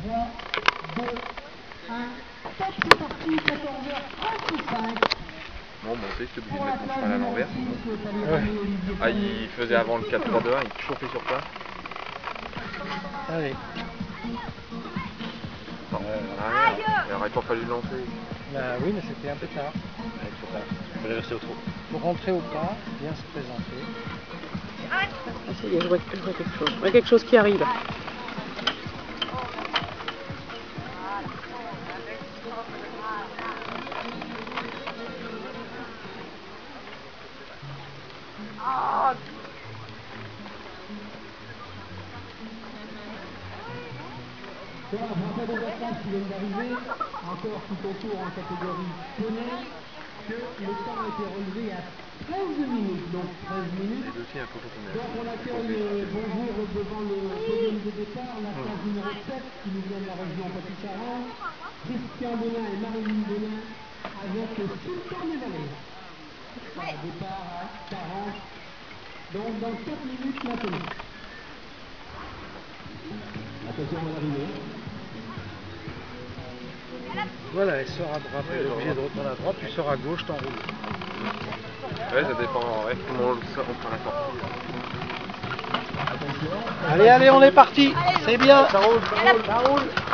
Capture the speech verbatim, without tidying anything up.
trois, deux, un. Top, c'est parti, quatorze heures trente-cinq. Bon, bon, tu sais, j'étais obligé de mettre mon cheval à l'envers. Ouais. Ah, il faisait avant le quatre trois deux un, il chauffait sur place. Allez. Bon, ah, il aurait pas fallu lancer. Bah oui, mais c'était un peu tard. Ouais, trop tard. Il fallait rester au trot. Pour rentrer au pas, bien se présenter. Ah, ça y est, je vois, je vois quelque chose. Je vois quelque chose qui arrive. Ah. Voilà, je rappelle aux athlètes qui viennent d'arriver, encore tout au tour en catégorie poney, que le temps a été relevé à treize minutes, donc treize minutes. Donc on accueille bonjour devant le podium de départ, la classe numéro sept qui nous vient de la région Poitou-Charentes, Christian Bonin et Marilyn Bonin avec Sultan des Vallées. Voilà, départ à quarante, donc dans quatre minutes maintenant. Attention à l'arrivée. Voilà, elle sort à droite, elle est obligée de retourner à droite, tu sors à gauche, t'enroules. Ouais, ça dépend, ouais, comment on, on prend la sortie. Allez, allez, on est parti. C'est bien. Ça roule, ça roule, ça roule.